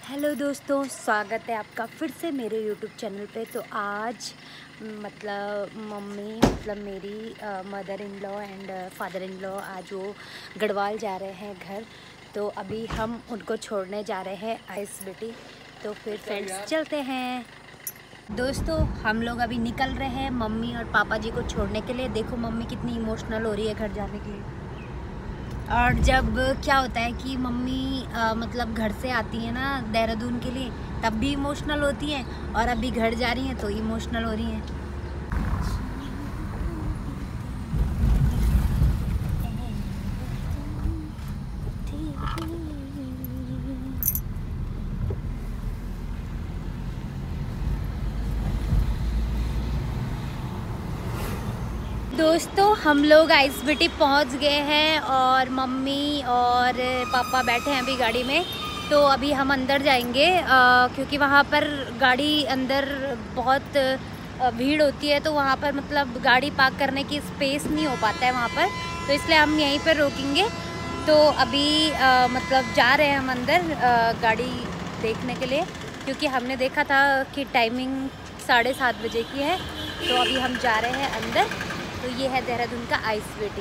Hello दोस्तों, स्वागत है आपका फिर से मेरे यूट्यूब चैनल पे। तो आज मेरी mother in law and father in law आज वो गढ़वाल जा रहे हैं घर। तो अभी हम उनको छोड़ने जा रहे हैं आइस बेटी। तो फिर फ्रेंड्स चलते हैं। दोस्तों हम लोग अभी निकल रहे हैं मम्मी और पापा जी को छोड़ने के लिए। देखो मम्मी कितनी इमोशनल हो रही है घर जाने के लिए। और जब क्या होता है कि मम्मी मतलब घर से आती है ना देहरादून के लिए, तब भी इमोशनल होती हैं, और अभी घर जा रही हैं तो इमोशनल हो रही हैं। दोस्तों हम लोग आइस बिटी पहुंच गए हैं और मम्मी और पापा बैठे हैं अभी गाड़ी में। तो अभी हम अंदर जाएंगे क्योंकि वहाँ पर गाड़ी अंदर बहुत भीड़ होती है, तो वहाँ पर मतलब गाड़ी पार्क करने की स्पेस नहीं हो पाता है वहाँ पर, तो इसलिए हम यहीं पर रोकेंगे। तो अभी मतलब जा रहे हैं हम अंदर गाड़ी देखने के लिए, क्योंकि हमने देखा था कि टाइमिंग 7:30 बजे की है। तो अभी हम जा रहे हैं अंदर। तो ये है देहरादून का आइस वेटी।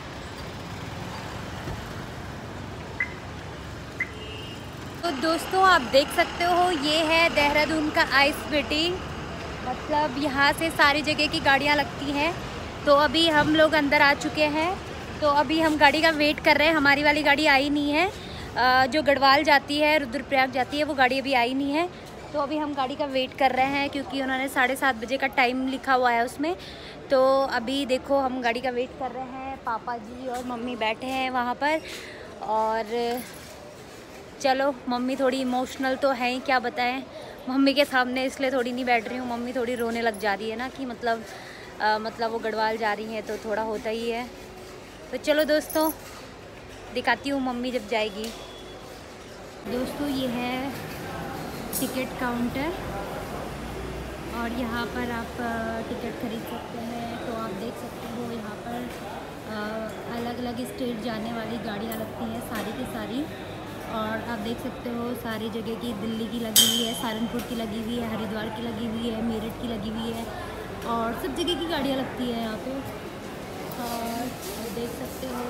तो दोस्तों आप देख सकते हो ये है देहरादून का आइस वेटी। मतलब यहाँ से सारी जगह की गाड़ियाँ लगती हैं। तो अभी हम लोग अंदर आ चुके हैं। तो अभी हम गाड़ी का वेट कर रहे हैं। हमारी वाली गाड़ी आई नहीं है, जो गढ़वाल जाती है रुद्रप्रयाग जाती है, वो गाड़ी अभी आई नहीं है। तो अभी हम गाड़ी का वेट कर रहे हैं क्योंकि उन्होंने 7:30 बजे का टाइम लिखा हुआ है उसमें। तो अभी देखो हम गाड़ी का वेट कर रहे हैं। पापा जी और मम्मी बैठे हैं वहाँ पर। और चलो मम्मी थोड़ी इमोशनल तो है ही, क्या बताएं मम्मी के सामने, इसलिए थोड़ी नहीं बैठ रही हूँ। मम्मी थोड़ी रोने लग जा रही है ना कि मतलब वो गढ़वाल जा रही हैं, तो थोड़ा होता ही है। तो चलो दोस्तों दिखाती हूँ मम्मी जब जाएगी। दोस्तों ये है टिकट काउंटर, और यहाँ पर आप टिकट खरीद सकते हैं। तो आप देख सकते हो यहाँ पर अलग अलग स्टेट जाने वाली गाड़ियाँ लगती हैं सारी की सारी। और आप देख सकते हो सारी जगह की, दिल्ली की लगी हुई है, सहारनपुर की लगी हुई है, हरिद्वार की लगी हुई है, मेरठ की लगी हुई है, और सब जगह की गाड़ियाँ लगती हैं यहाँ पे। और आप देख सकते हो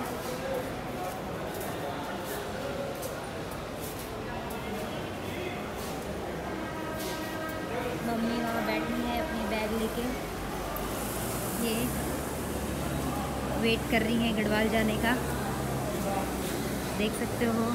मम्मी वहाँ बैठी है अपनी बैग लेके, ये वेट कर रही हैं गढ़वाल जाने का, देख सकते हो।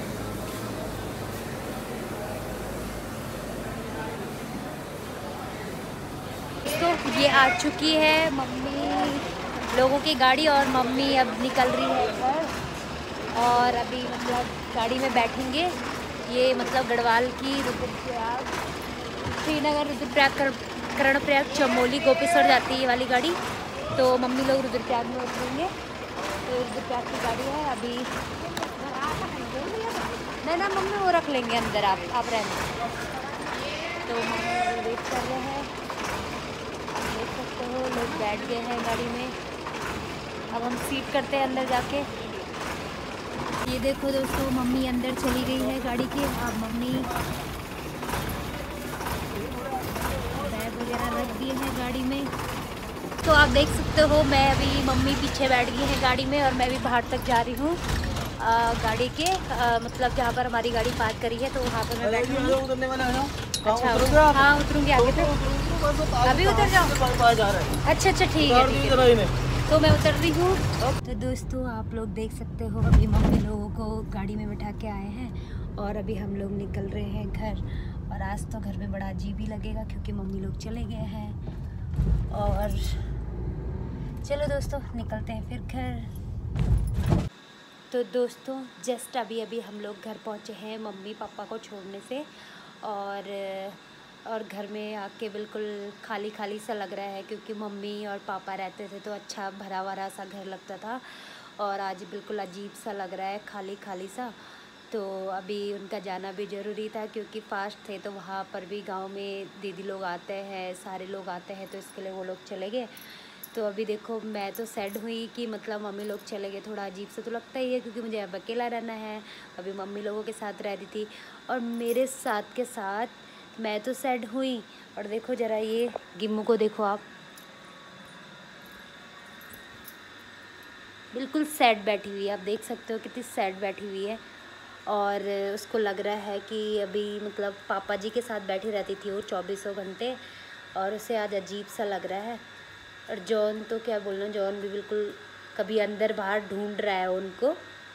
तो ये आ चुकी है मम्मी लोगों की गाड़ी, और मम्मी अब निकल रही है घर। और अभी मतलब गाड़ी में बैठेंगे। ये मतलब गढ़वाल की रुद्रप्रयाग, श्रीनगर, रुद्रप्रयाग, कर्णप्रयाग, चमोली, गोपेश्वर जाती है ये वाली गाड़ी। तो मम्मी लोग रुद्रप्रयाग में उतरेंगे। तो रुद्रप्रयाग की गाड़ी है अभी। नहीं ना मम्मी, वो रख लेंगे अंदर, आप रहने। तो मम्मी वेट कर रहे हैं। आप देख सकते हो लोग बैठ गए हैं गाड़ी में। अब हम सीट करते हैं अंदर जाके। ये देखो दोस्तों मम्मी अंदर चली गई है गाड़ी के। अब मम्मी बैग वगैरह रख दिए हैं गाड़ी में। तो आप देख सकते हो मैं अभी, मम्मी पीछे बैठ गई है गाड़ी में, और मैं भी बाहर तक जा रही हूँ गाड़ी के मतलब जहाँ पर हमारी गाड़ी पार्क करी है, तो वहाँ पर मैं बैठी हूँ। अच्छा हाँ उतरूँगी आगे पे। अभी उतर जाओ। अच्छा ठीक है। तो मैं उतर रही हूँ। तो दोस्तों आप लोग देख सकते हो अभी मम्मी लोगों को गाड़ी में बिठा के आए हैं, और अभी हम लोग निकल रहे हैं घर। और आज तो घर में बड़ा अजीब ही लगेगा क्योंकि मम्मी लोग चले गए हैं। और चलो दोस्तों निकलते हैं फिर घर। तो दोस्तों जस्ट अभी अभी हम लोग घर पहुँचे हैं मम्मी पापा को छोड़ने से। और घर में आके बिल्कुल खाली खाली सा लग रहा है, क्योंकि मम्मी और पापा रहते थे तो अच्छा भरा भरा सा घर लगता था, और आज बिल्कुल अजीब सा लग रहा है, खाली खाली सा। तो अभी उनका जाना भी ज़रूरी था क्योंकि फास्ट थे, तो वहाँ पर भी गांव में दीदी लोग आते हैं, सारे लोग आते हैं, तो इसके लिए वो लोग चले गए। तो अभी देखो मैं तो सैड हुई कि मतलब मम्मी लोग चले गए, थोड़ा अजीब सा तो लगता ही है क्योंकि मुझे अब अकेला रहना है। अभी मम्मी लोगों के साथ रह रही थी और मेरे साथ के साथ मैं तो सैड हुई। और देखो ज़रा ये गिम्मू को देखो आप, बिल्कुल सैड बैठी हुई है। आप देख सकते हो कितनी सैड बैठी हुई है। और उसको लग रहा है कि अभी मतलब पापा जी के साथ बैठी रहती थी वो 24 घंटे, और उसे आज अजीब सा लग रहा है। और जॉन तो क्या बोलना, जॉन भी बिल्कुल कभी अंदर बाहर ढूंढ रहा है उनको।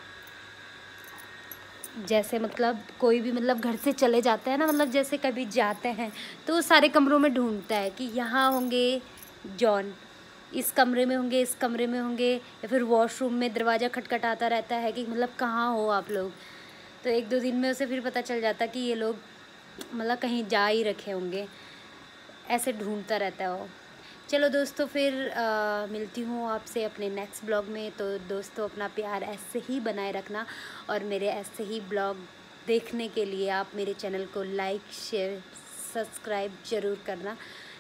जैसे मतलब कोई भी मतलब घर से चले जाते हैं ना, मतलब जैसे कभी जाते हैं तो वो सारे कमरों में ढूंढता है कि यहाँ होंगे जॉन, इस कमरे में होंगे, इस कमरे में होंगे, या फिर वॉशरूम में दरवाज़ा खटखटाता रहता है कि मतलब कहाँ हो आप लोग। तो एक दो दिन में उसे फिर पता चल जाता कि ये लोग मतलब कहीं जा ही रखे होंगे, ऐसे ढूंढता रहता है वो। चलो दोस्तों, फिर मिलती हूँ आपसे अपने नेक्स्ट ब्लॉग में। तो दोस्तों अपना प्यार ऐसे ही बनाए रखना, और मेरे ऐसे ही ब्लॉग देखने के लिए आप मेरे चैनल को लाइक शेयर सब्सक्राइब ज़रूर करना।